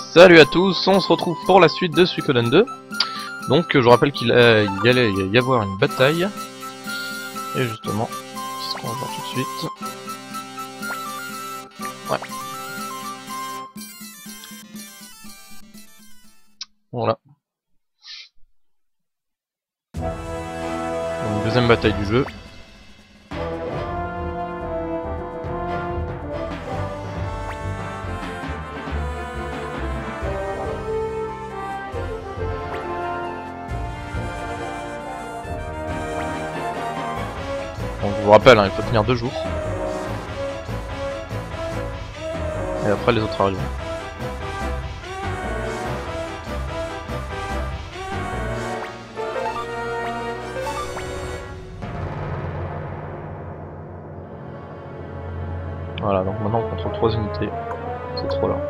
Salut à tous, on se retrouve pour la suite de Suikoden 2. Donc je rappelle qu'il allait y avoir une bataille. Et justement, c'est ce qu'on va voir tout de suite. Ouais. Voilà. Donc, deuxième bataille du jeu. Donc je vous rappelle, hein, il faut tenir 2 jours. Et après les autres arrivent. Voilà, donc maintenant on contrôle 3 unités. C'est trop là.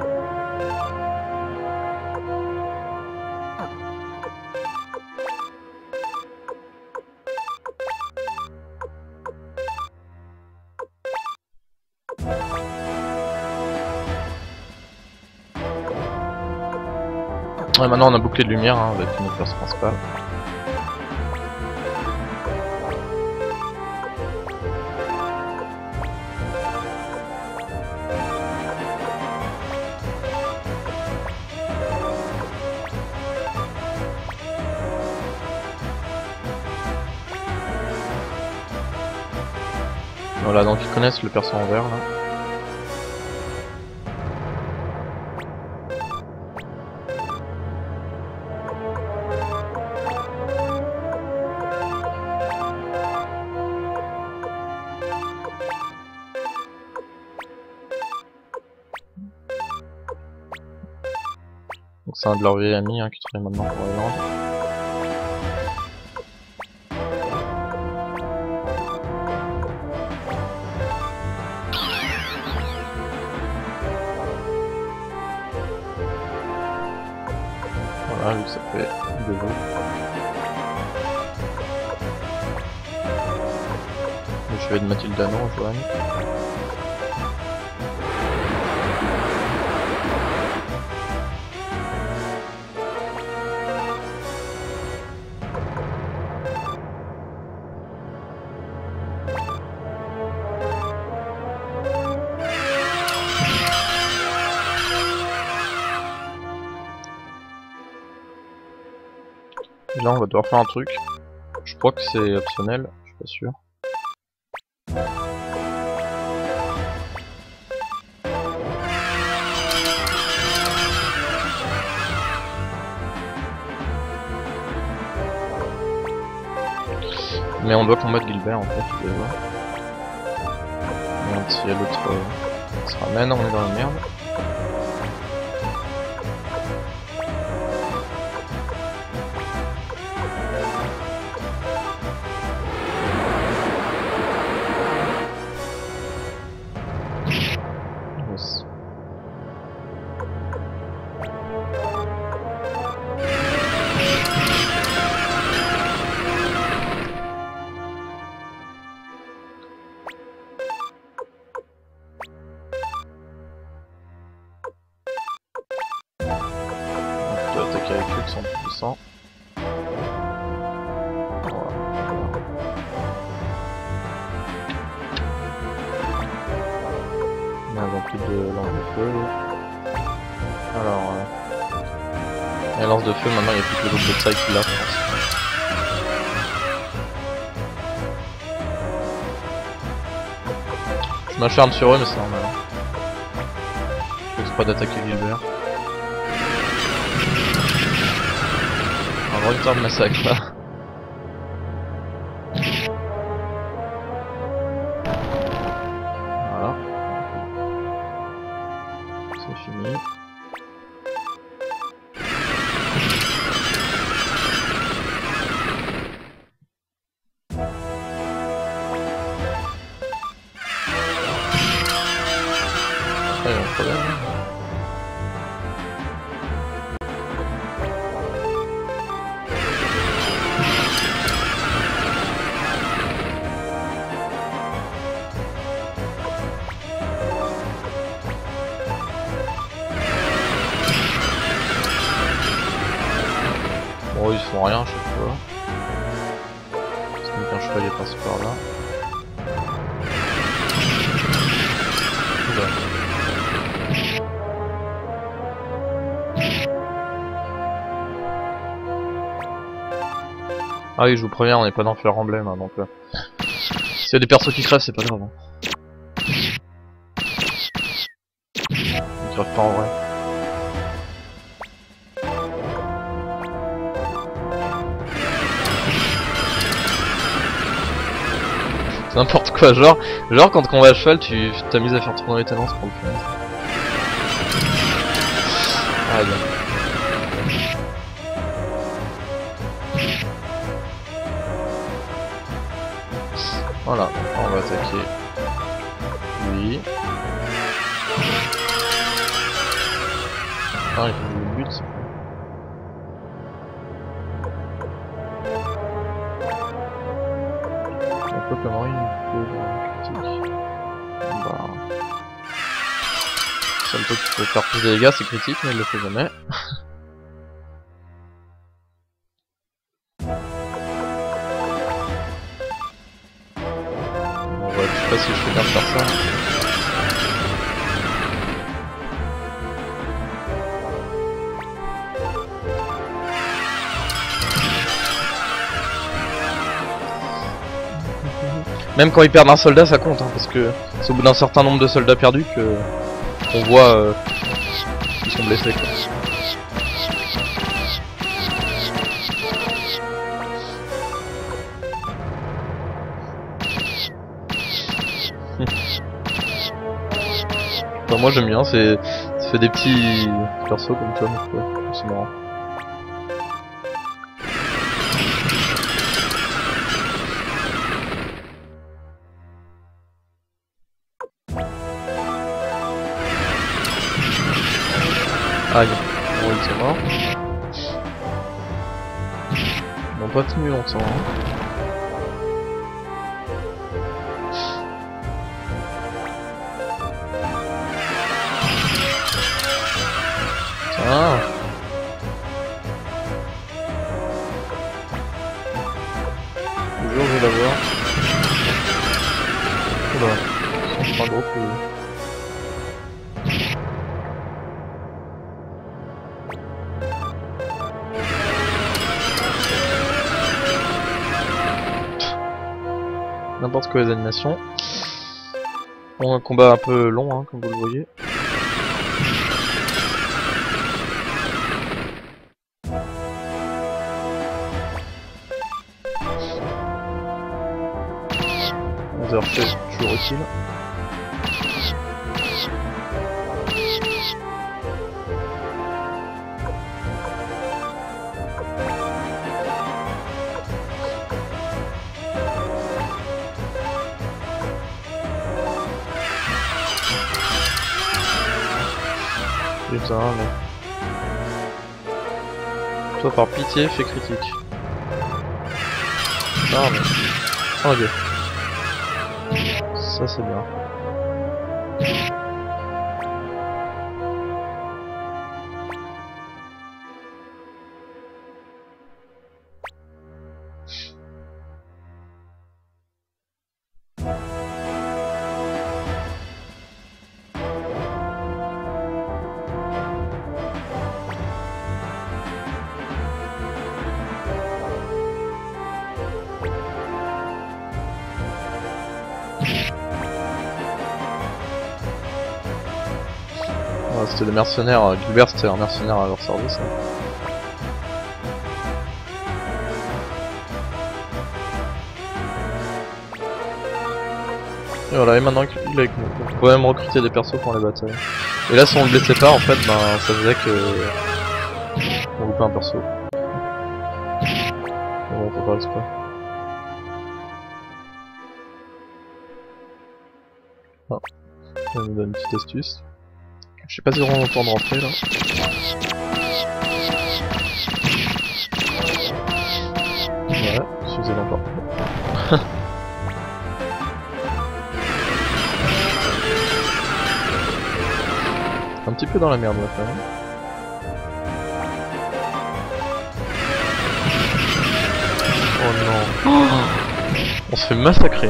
Ouais, maintenant on a bouclé de lumière hein, avec notre perso principal. Voilà, donc ils connaissent le perso en vert là. Donc c'est un de leurs vieilles amis hein, qui travaille maintenant pour Island. Voilà, lui ça fait 2 jours. Le chevet de Mathilde non, Joanne. Et là on va devoir faire un truc. Je crois que c'est optionnel, je suis pas sûr. Mais on doit combattre Gilbert en fait, vous allez voir. Merde, s'il y a l'autre qui se ramène, on est dans la merde. Yes. On peut attaquer avec eux qui sont plus puissants. Voilà. On a plus de lance de feu. Alors, la lance de feu maintenant il n'y a plus que l'autre de taille qui l'a, je pense. Je m'acharne sur eux mais c'est normal. Je fais exprès d'attaquer Gilbert. Un retard de massacre là. Voilà. C'est fini. Après il y a un problème. Bon, ils font rien à chaque fois. Parce qu'un chevalier passe par là. Oula. Ah oui, je vous préviens, on n'est pas dans Fire Emblem, hein, donc s'il y a des persos qui crèvent, c'est pas grave. Hein. Ils crèvent pas en vrai. C'est n'importe quoi, genre quand on va à cheval, tu t'amuses à faire tourner les talents pour le fun. Ah, bien. Voilà, on va attaquer lui. Ah, il faut le but. Un peu comme Henri, critique. Bah. Seul truc qui peut faire plus de dégâts, c'est critique, mais il le fait jamais. Bon, ouais, je sais pas si je fais bien de faire ça. Même quand ils perdent un soldat, ça compte, hein, parce que c'est au bout d'un certain nombre de soldats perdus que qu'on voit qu'ils sont blessés. Quoi. Enfin, moi j'aime bien, ça fait des petits persos comme Tom, c'est marrant. Aïe, bon ils sont morts. Ils n'ont pas tenu longtemps. Hein. Tiens. Toujours je vais l'avoir. Oula, c'est pas gros coup. N'importe quoi les animations. Bon, un combat un peu long, hein, comme vous le voyez. Les archers, toujours utile. Putain, mais... Toi par pitié, fais critique. Ah mais... Oh Dieu. Ça c'est bien. C'était des mercenaires, Gilbert c'était un mercenaire à leur service. Hein. Et voilà, et maintenant qu'il est avec nous, on peut même recruter des persos pour les batailles. Et là si on le blessait pas en fait, ben ça faisait que... on loupait un perso. Mais bon, faut pas exprès. Ah, ça nous donne une petite astuce. Je sais pas si on aura le temps de rentrer là. Ouais, suffisait encore. Un petit peu dans la merde là quand même. Oh non. On se fait massacrer.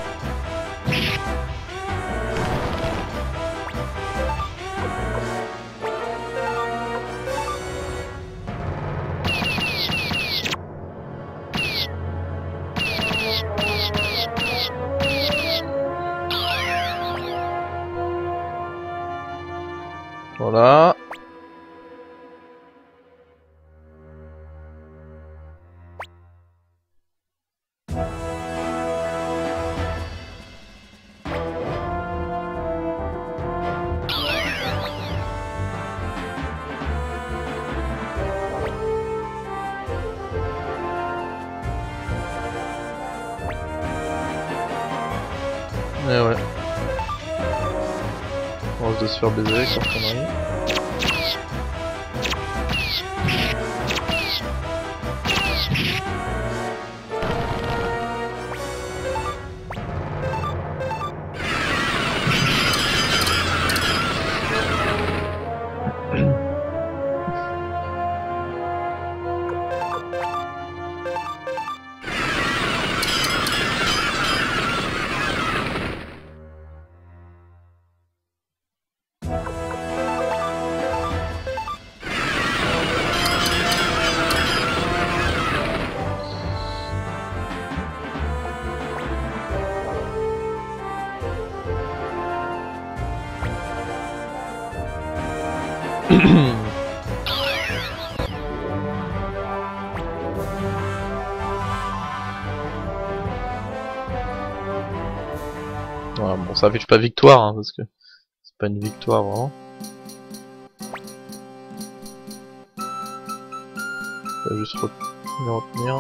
Voilà. Et ouais. On risque de se faire baiser avec leur connerie. Voilà, bon, ça affiche pas victoire, hein, parce que c'est pas une victoire vraiment. On va juste retenir.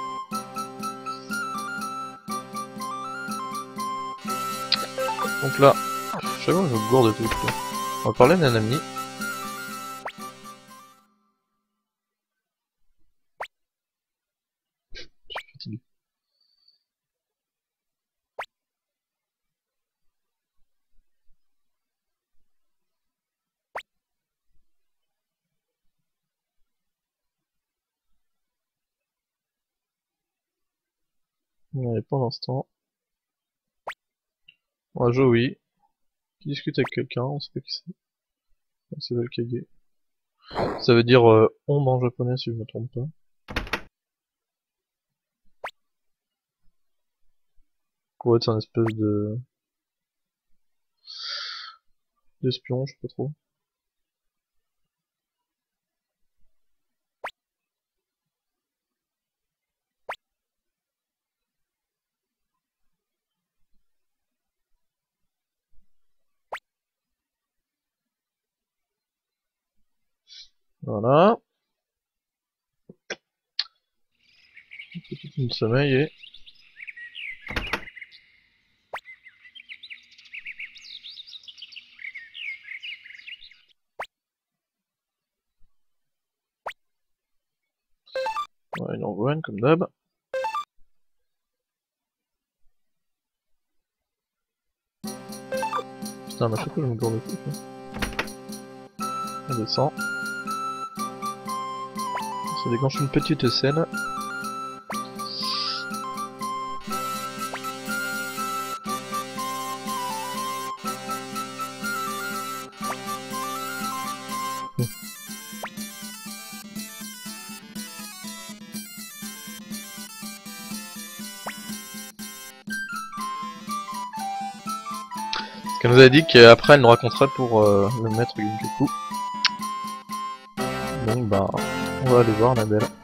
Donc là, je sais pas, je gourde de tout. On va parler d'un ami. Je suis fatigué. Ouais, pour l'instant. On va jouer oui. Qui discute avec quelqu'un, on sait pas qui c'est. C'est Valkage. Ça veut dire ombre en japonais si je me trompe pas. Ouais, c'est un espèce de d'espion, je sais pas trop. Voilà. Petite une sommeil et... Ouais, il envoie une comme d'hab. Putain, mais à chaque fois je me gourde le coup. On descend. Ça déclenche une petite scène. Elle nous a dit qu'après elle nous raconterait pour le maître Ginkaku. Donc bah, on va aller voir la belle.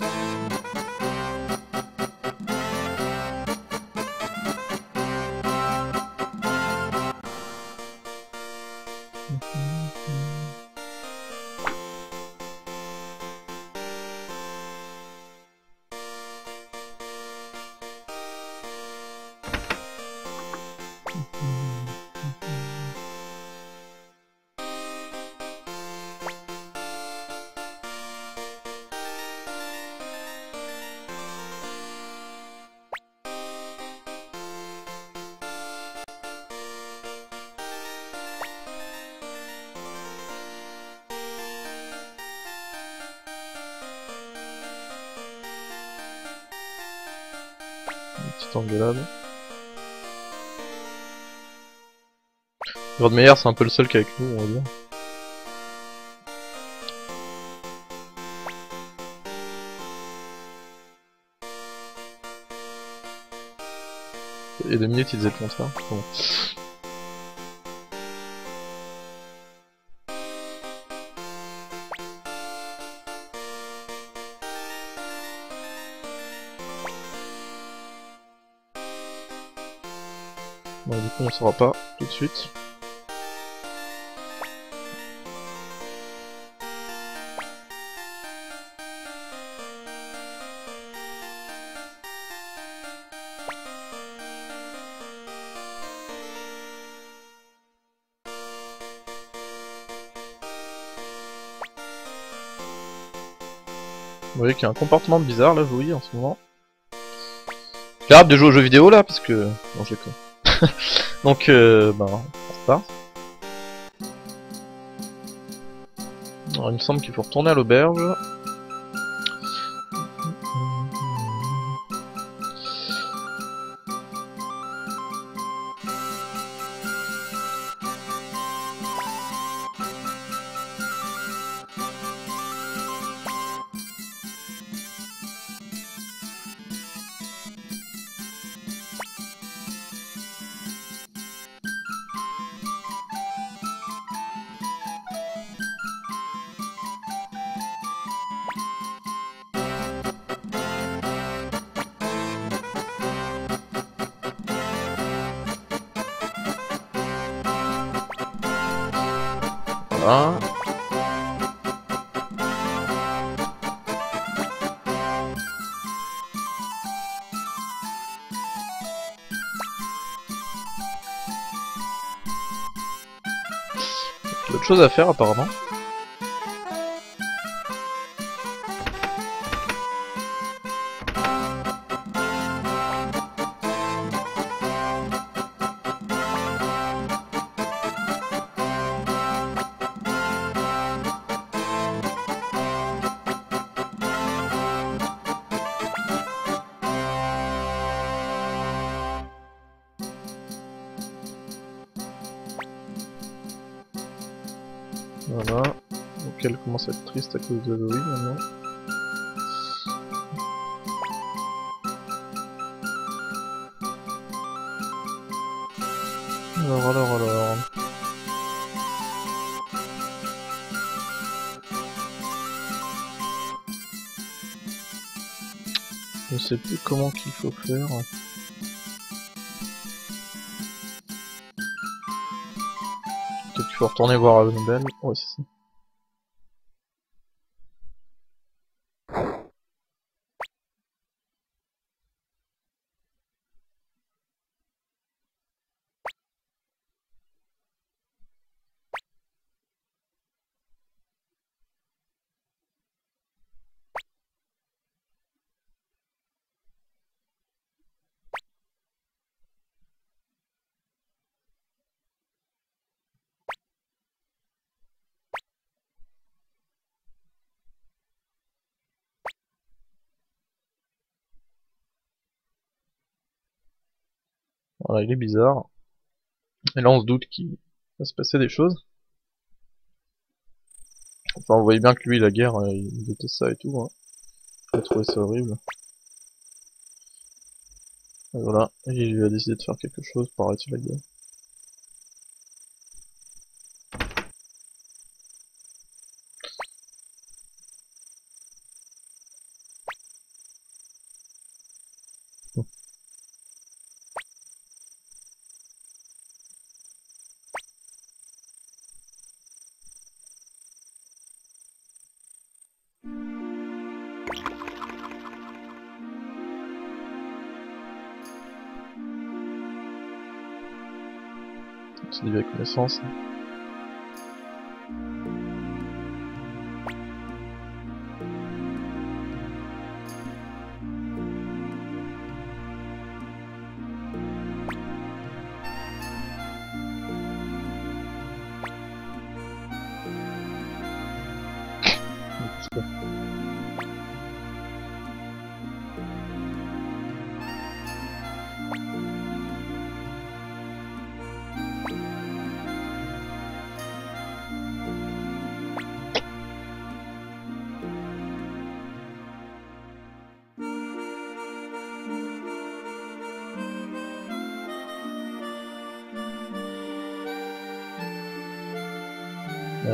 Petite engueulade. Rodmeyer c'est un peu le seul qui est avec nous, on va dire. Et 2 minutes il disait le contraire. Bon. Bon, du coup on saura pas tout de suite. Vous voyez qu'il y a un comportement bizarre là, Joey, en ce moment. J'ai hâte de jouer aux jeux vidéo là, parce que... Non, je déconne. Donc, ben, on repart. Alors, il me semble qu'il faut retourner à l'auberge. Voilà. Il y a autre chose à faire apparemment. Voilà. Donc elle commence à être triste à cause de Louis maintenant. Alors. Je sais plus comment qu'il faut faire. Peut-être qu'il faut retourner voir Nobel. Ouais, c'est ça. Voilà, il est bizarre. Et là on se doute qu'il va se passer des choses. Enfin, vous voyez bien que lui, la guerre, il déteste ça et tout. Hein. Il a trouvé ça horrible. Et voilà, et il a décidé de faire quelque chose pour arrêter la guerre. C'est des vieilles connaissances.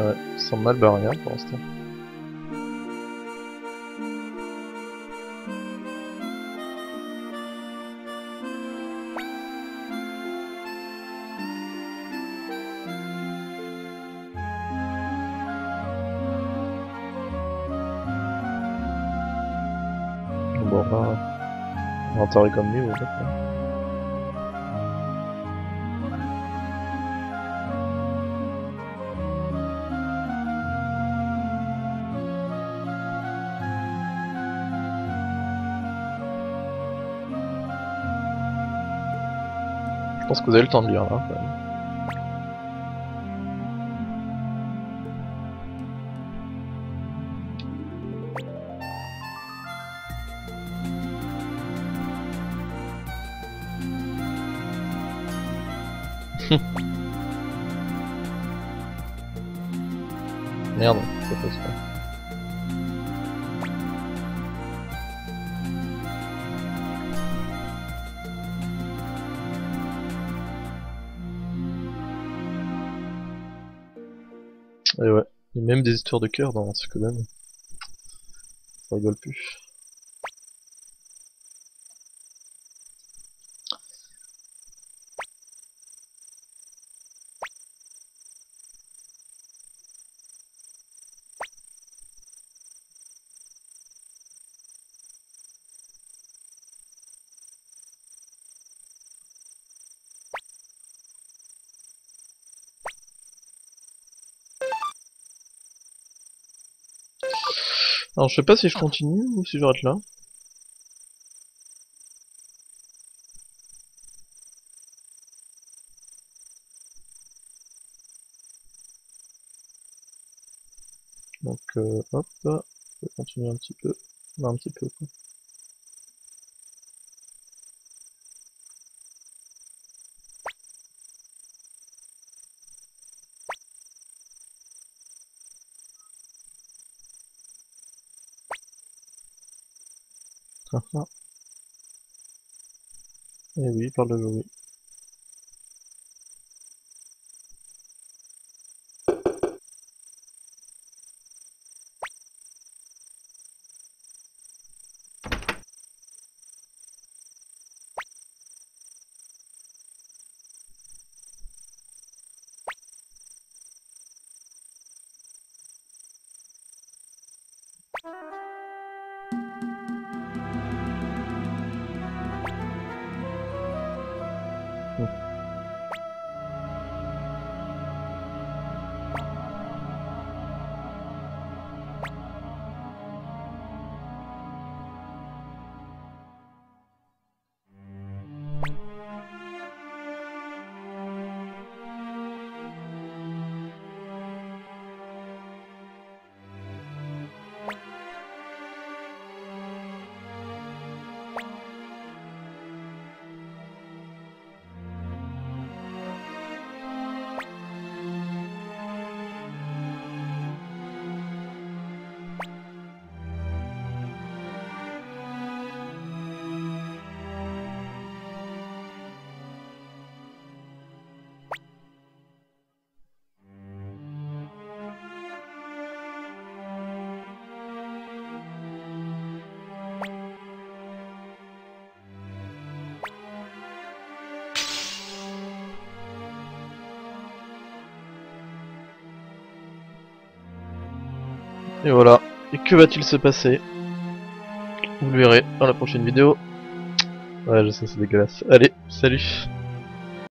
Ouais, sans mal barrière pour l'instant. Bon, là, on va enterrer comme lui, ouais, d'accord. Je pense que vous avez le temps de lire là, quand même. Merde, ça passe pas. Et ouais, il y a même des histoires de cœur dans ce code. Ça rigole plus. Alors je sais pas si je continue ou si j'arrête là. Donc hop, je vais continuer un petit peu. Non, un petit peu quoi. Ah, ah. Et oui, il parle de jouer. Et voilà. Et que va-t-il se passer? Vous le verrez dans la prochaine vidéo. Ouais, je sais, c'est dégueulasse. Allez, salut!